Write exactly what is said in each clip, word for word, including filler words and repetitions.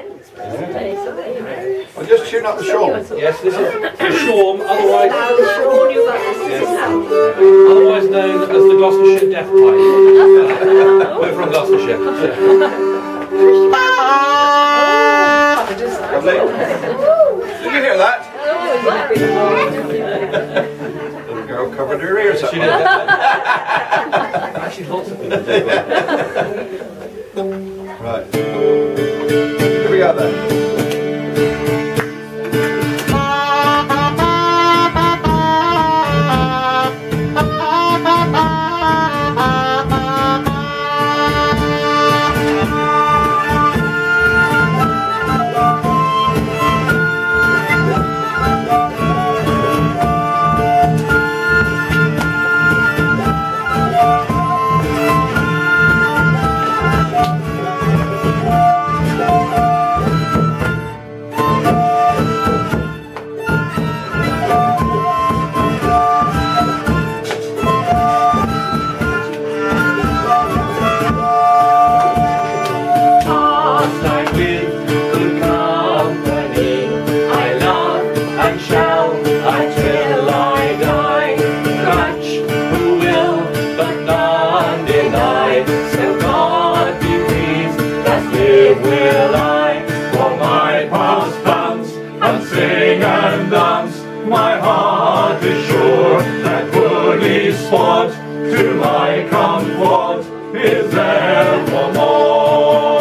I'll just tune up the shawl. Yes, this is the shawm, otherwise, yes, otherwise known as the Gloucestershire Death Pipe. We're from Gloucestershire. Lovely. Did you hear that? Little girl covered her ears up. She did that. Actually, lots of people do that. Right. Here we go then. Will I, for my past dance, and sing and dance. My heart is sure that goodly spot to my comfort is evermore.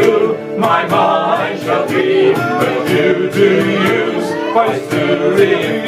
My mind shall be but you to use, vice to remain.